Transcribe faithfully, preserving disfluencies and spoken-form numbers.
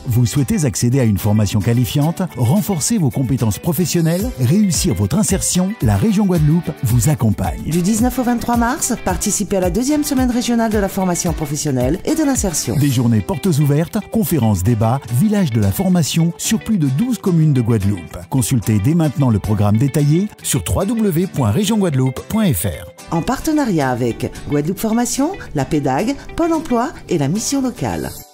Vous souhaitez accéder à une formation qualifiante, renforcer vos compétences professionnelles, réussir votre insertion? La région Guadeloupe vous accompagne. Du dix-neuf au vingt-trois mars, participez à la deuxième semaine régionale de la formation professionnelle et de l'insertion. Des journées portes ouvertes, conférences, débats, village de la formation sur plus de douze communes de Guadeloupe. Consultez dès maintenant le programme détaillé sur w w w point région guadeloupe point f r. En partenariat avec Guadeloupe Formation, la Pédague, Pôle emploi et la mission locale.